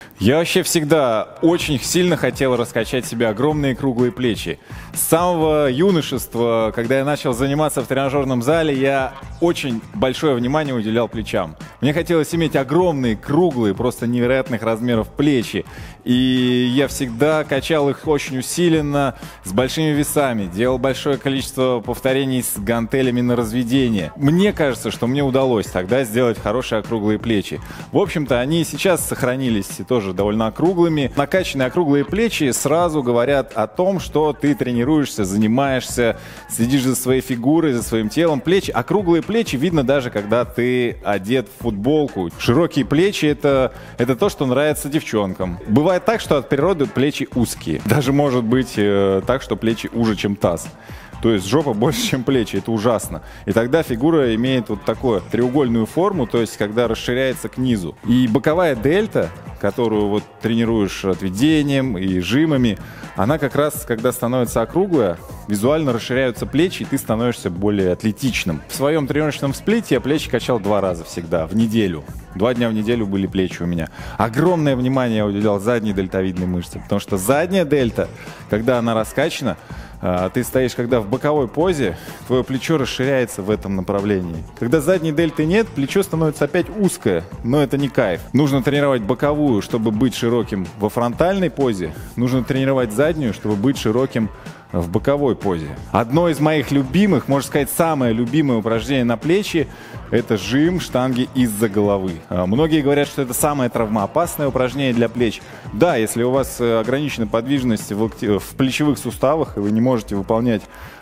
Я вообще всегда очень сильно хотел раскачать себе огромные круглые плечи. С самого юношества, когда я начал заниматься в тренажерном зале, я очень большое внимание уделял плечам. Мне хотелось иметь огромные, круглые, просто невероятных размеров плечи. И я всегда качал их очень усиленно, с большими весами, делал большое количество повторений с гантелями на разведение. Мне кажется, что мне удалось тогда сделать хорошие округлые плечи. В общем-то, они сейчас сохранились тоже довольно округлыми. Накачанные округлые плечи сразу говорят о том, что ты тренируешься, занимаешься, следишь за своей фигурой, за своим телом. Округлые плечи видно даже, когда ты одет в футболку. Широкие плечи — это то, что нравится девчонкам. Бывает так, что от природы плечи узкие. Даже может быть так, что плечи уже, чем таз. То есть жопа больше, чем плечи. Это ужасно. И тогда фигура имеет вот такую треугольную форму, то есть когда расширяется к низу. И боковая дельта, которую вот тренируешь отведением и жимами, она как раз, когда становится округлая, визуально расширяются плечи, и ты становишься более атлетичным. В своем тренировочном сплите я плечи качал 2 раза всегда, в неделю. 2 дня в неделю были плечи у меня. Огромное внимание я уделял задней дельтовидной мышце, потому что задняя дельта, когда она раскачана, ты стоишь, когда в боковой позе, твое плечо расширяется в этом направлении. Когда задней дельты нет, плечо становится опять узкое, но это не кайф. Нужно тренировать боковую, чтобы быть широким во фронтальной позе. Нужно тренировать заднюю, чтобы быть широким в боковой позе. Одно из моих любимых, можно сказать, самое любимое упражнение на плечи — это жим штанги из-за головы. Многие говорят, что это самое травмоопасное упражнение для плеч. Да, если у вас ограничена подвижность в плечевых суставах, и вы не можете выполнять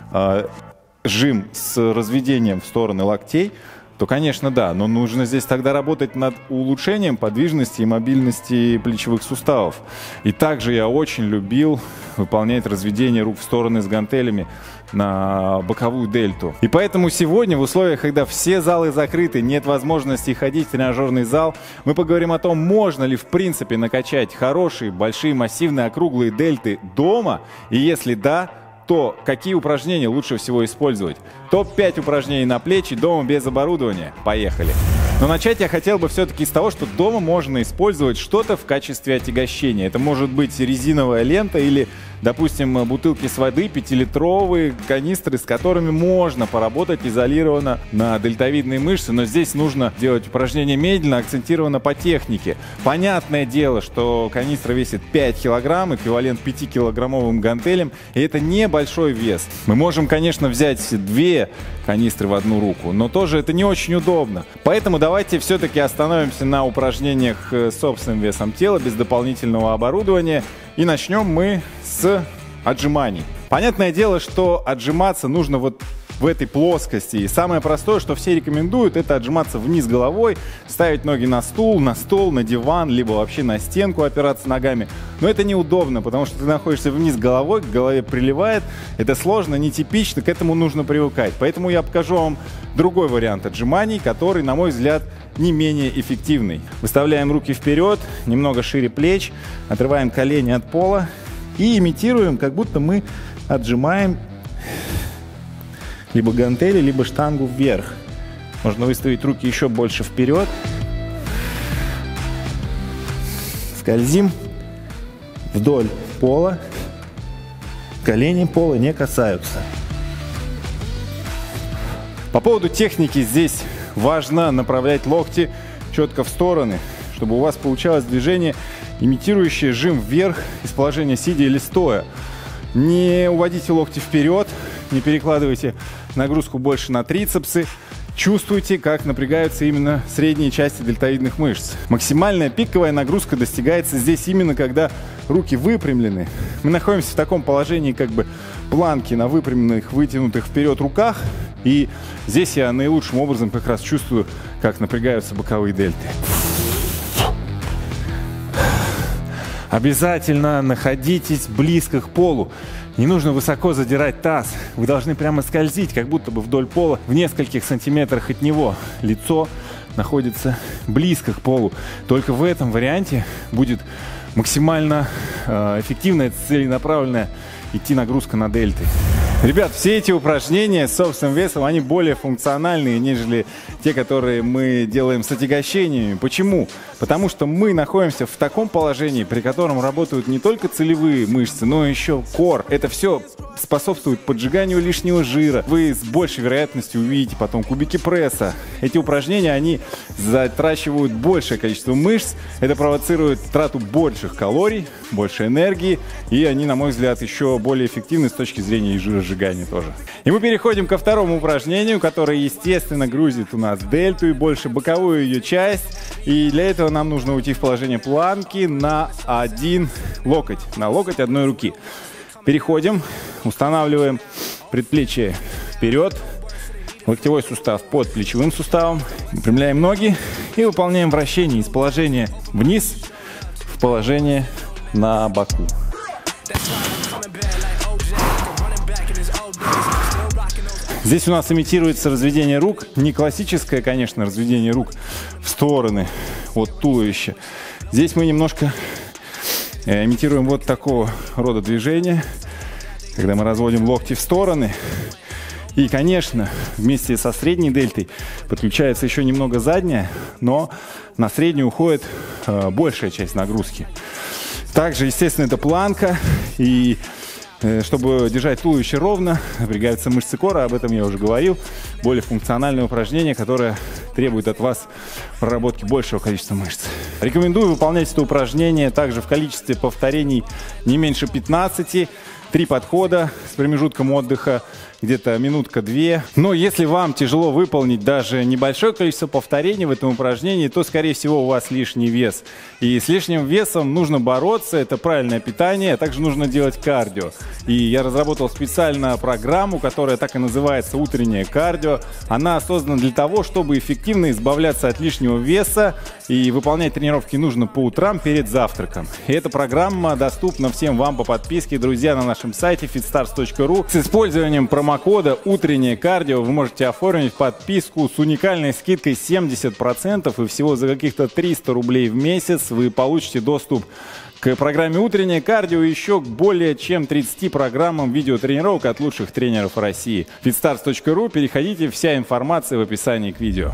жим с разведением в стороны локтей, то, конечно, да, но нужно здесь тогда работать над улучшением подвижности и мобильности плечевых суставов. И также я очень любил выполнять разведение рук в стороны с гантелями на боковую дельту. И поэтому сегодня, в условиях, когда все залы закрыты, нет возможности ходить в тренажерный зал, мы поговорим о том, можно ли в принципе накачать хорошие, большие, массивные, округлые дельты дома, и если да, то какие упражнения лучше всего использовать. Топ-5 упражнений на плечи дома без оборудования. Поехали! Но начать я хотел бы все-таки с того, что дома можно использовать что-то в качестве отягощения. Это может быть резиновая лента или, допустим, бутылки с водой, 5-литровые канистры, с которыми можно поработать изолированно на дельтовидные мышцы. Но здесь нужно делать упражнения медленно, акцентированно по технике. Понятное дело, что канистра весит 5 килограмм, эквивалент 5-килограммовым гантелям, и это небольшой вес. Мы можем, конечно, взять 2 канистры в одну руку, но тоже это не очень удобно. Поэтому давайте все-таки остановимся на упражнениях с собственным весом тела, без дополнительного оборудования. И начнем мы с отжиманий. Понятное дело, что отжиматься нужно вот в этой плоскости. И самое простое, что все рекомендуют, это отжиматься вниз головой, ставить ноги на стул, на диван, либо вообще на стенку опираться ногами. Но это неудобно, потому что ты находишься вниз головой, к голове приливает. Это сложно, нетипично, к этому нужно привыкать. Поэтому я покажу вам другой вариант отжиманий, который, на мой взгляд, не менее эффективный. Выставляем руки вперед, немного шире плеч, отрываем колени от пола и имитируем, как будто мы отжимаем либо гантели, либо штангу вверх. Можно выставить руки еще больше вперед. Скользим вдоль пола. Колени пола не касаются. По поводу техники здесь важно направлять локти четко в стороны, чтобы у вас получалось движение, имитирующее жим вверх из положения сидя или стоя. Не уводите локти вперед, не перекладывайте нагрузку больше на трицепсы. Чувствуйте, как напрягаются именно средние части дельтовидных мышц. Максимальная пиковая нагрузка достигается здесь именно когда руки выпрямлены. Мы находимся в таком положении, как бы планки на выпрямленных, вытянутых вперед руках. И здесь я наилучшим образом как раз чувствую, как напрягаются боковые дельты. Обязательно находитесь близко к полу. Не нужно высоко задирать таз. Вы должны прямо скользить, как будто бы вдоль пола, в нескольких сантиметрах от него. Лицо находится близко к полу. Только в этом варианте будет максимально эффективная, целенаправленная идти нагрузка на дельты. Ребят, все эти упражнения с собственным весом, они более функциональные, нежели те, которые мы делаем с отягощениями. Почему? Потому что мы находимся в таком положении, при котором работают не только целевые мышцы, но еще кор. Это все способствует поджиганию лишнего жира. Вы с большей вероятностью увидите потом кубики пресса. Эти упражнения, они затрачивают большее количество мышц. Это провоцирует трату больших калорий, больше энергии. И они, на мой взгляд, еще более эффективны с точки зрения и жиросжигания тоже. И мы переходим ко второму упражнению, которое, естественно, грузит у нас дельту и больше боковую ее часть. И для этого нам нужно уйти в положение планки на один локоть. На локоть одной руки. Переходим, устанавливаем предплечье вперед, локтевой сустав под плечевым суставом, выпрямляем ноги и выполняем вращение из положения вниз в положение на боку. Здесь у нас имитируется разведение рук, не классическое, конечно, разведение рук в стороны от туловища. Здесь мы немножко имитируем вот такого рода движения, когда мы разводим локти в стороны. И, конечно, вместе со средней дельтой подключается еще немного задняя, но на среднюю уходит большая часть нагрузки. Также, естественно, это планка, и чтобы держать туловище ровно, напрягаются мышцы кора, об этом я уже говорил. Более функциональное упражнение, которое требует от вас проработки большего количества мышц. Рекомендую выполнять это упражнение также в количестве повторений не меньше 15. 3 подхода с промежутком отдыха, где-то минутка-две. Но если вам тяжело выполнить даже небольшое количество повторений в этом упражнении, то, скорее всего, у вас лишний вес. И с лишним весом нужно бороться, это правильное питание, а также нужно делать кардио. И я разработал специально программу, которая так и называется «Утреннее кардио». Она создана для того, чтобы эффективно избавляться от лишнего веса, и выполнять тренировки нужно по утрам перед завтраком. И эта программа доступна всем вам по подписке, друзья, на нашем сайте fitstars.ru. С использованием промокода «Утреннее кардио» вы можете оформить подписку с уникальной скидкой 70%, и всего за каких-то 300 рублей в месяц вы получите доступ к программе «Утреннее кардио» и еще к более чем 30 программам видеотренировок от лучших тренеров России. fitstars.ru, переходите, вся информация в описании к видео.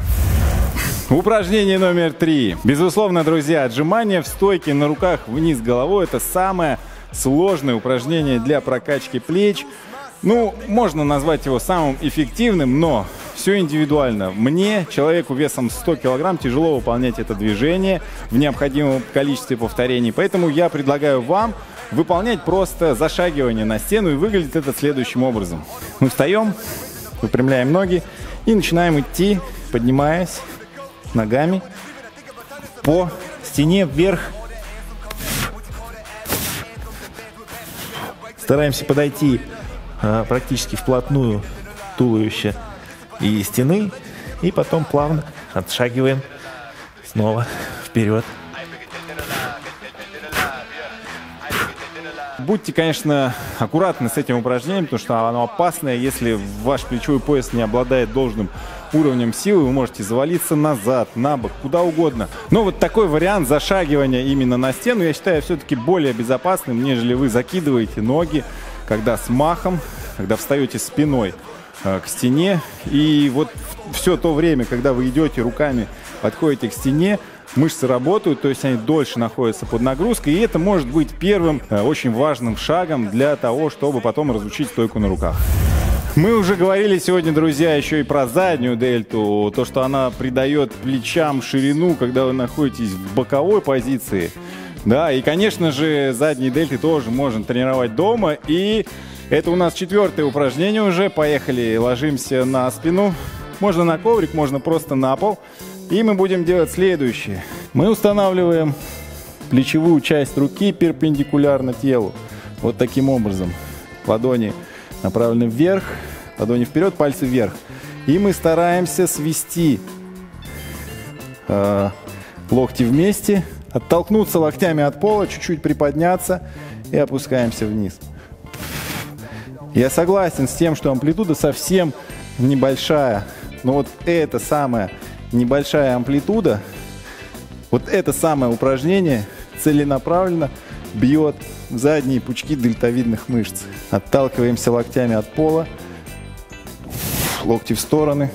Упражнение номер 3. Безусловно, друзья, отжимания в стойке на руках вниз головой – это самое сложное упражнение для прокачки плеч. Ну, можно назвать его самым эффективным, но все индивидуально. Мне, человеку весом 100 кг, тяжело выполнять это движение в необходимом количестве повторений. Поэтому я предлагаю вам выполнять просто зашагивание на стену, и выглядит это следующим образом. Мы встаем, выпрямляем ноги и начинаем идти, поднимаясь ногами по стене вверх. Стараемся подойти практически вплотную туловища и стены, и потом плавно отшагиваем снова вперед. Будьте, конечно, аккуратны с этим упражнением, потому что оно опасное. Если ваш плечевой пояс не обладает должным уровнем силы, вы можете завалиться назад, на бок, куда угодно. Но вот такой вариант зашагивания именно на стену, я считаю, все-таки более безопасным, нежели вы закидываете ноги, когда с махом, когда встаете спиной к стене. И вот все то время, когда вы идете руками, подходите к стене, мышцы работают, то есть они дольше находятся под нагрузкой. И это может быть первым очень важным шагом для того, чтобы потом разучить стойку на руках. Мы уже говорили сегодня, друзья, еще и про заднюю дельту. То, что она придает плечам ширину, когда вы находитесь в боковой позиции. Да, и, конечно же, задние дельты тоже можно тренировать дома. И это у нас 4-е упражнение уже. Поехали, ложимся на спину. Можно на коврик, можно просто на пол. И мы будем делать следующее. Мы устанавливаем плечевую часть руки перпендикулярно телу. Вот таким образом. Ладони направлены вверх, ладони вперед, пальцы вверх. И мы стараемся свести локти вместе, оттолкнуться локтями от пола, чуть-чуть приподняться и опускаемся вниз. Я согласен с тем, что амплитуда совсем небольшая, но вот эта самая небольшая амплитуда, вот это самое упражнение целенаправленно бьет в задние пучки дельтовидных мышц. Отталкиваемся локтями от пола. Локти в стороны.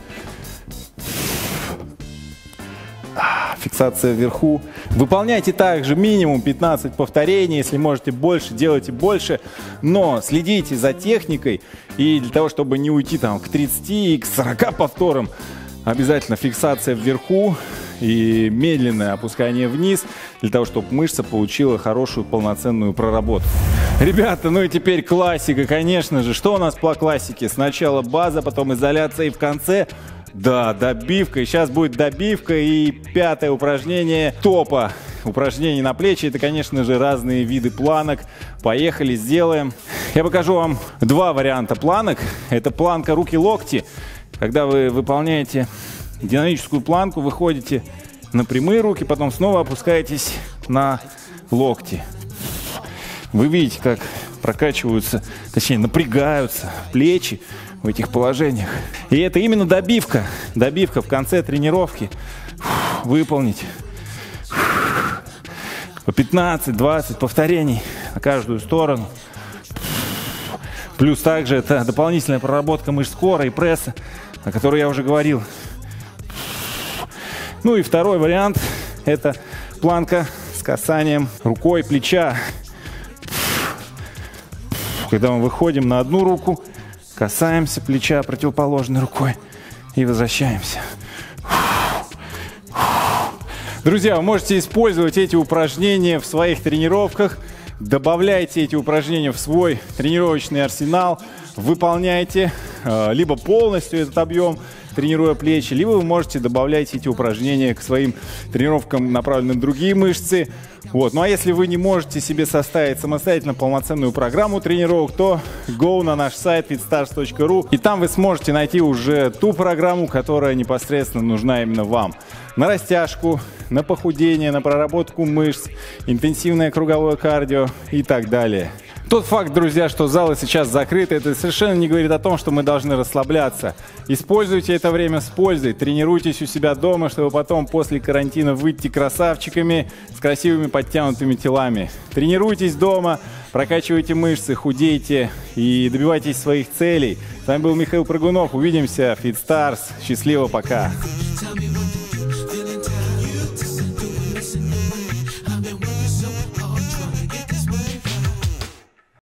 Фиксация вверху. Выполняйте также минимум 15 повторений. Если можете больше, делайте больше. Но следите за техникой. И для того, чтобы не уйти там к 30 и к 40 повторам, обязательно фиксация вверху и медленное опускание вниз, для того, чтобы мышца получила хорошую полноценную проработку. Ребята, ну и теперь классика, конечно же. Что у нас по классике? Сначала база, потом изоляция и в конце... Да, добивка. И сейчас будет добивка. И пятое упражнение топа. Упражнений на плечи. Это, конечно же, разные виды планок. Поехали, сделаем. Я покажу вам два варианта планок. Это планка руки-локти. Когда вы выполняете динамическую планку, выходите на прямые руки, потом снова опускаетесь на локти. Вы видите, как прокачиваются, точнее, напрягаются плечи в этих положениях. И это именно добивка. Добивка в конце тренировки. Выполнить по 15-20 повторений на каждую сторону. Плюс также это дополнительная проработка мышц кора и пресса, о которой я уже говорил. Ну и второй вариант – это планка с касанием рукой плеча. Когда мы выходим на одну руку, касаемся плеча противоположной рукой и возвращаемся. Друзья, вы можете использовать эти упражнения в своих тренировках. Добавляйте эти упражнения в свой тренировочный арсенал. Выполняйте либо полностью этот объем, тренируя плечи, либо вы можете добавлять эти упражнения к своим тренировкам, направленным на другие мышцы. Вот. Ну а если вы не можете себе составить самостоятельно полноценную программу тренировок, то go на наш сайт feedstars.ru, и там вы сможете найти уже ту программу, которая непосредственно нужна именно вам. На растяжку, на похудение, на проработку мышц, интенсивное круговое кардио и так далее. Тот факт, друзья, что залы сейчас закрыты, это совершенно не говорит о том, что мы должны расслабляться. Используйте это время с пользой, тренируйтесь у себя дома, чтобы потом после карантина выйти красавчиками с красивыми подтянутыми телами. Тренируйтесь дома, прокачивайте мышцы, худейте и добивайтесь своих целей. С вами был Михаил Прыгунов. Увидимся. FitStars. Счастливо, пока.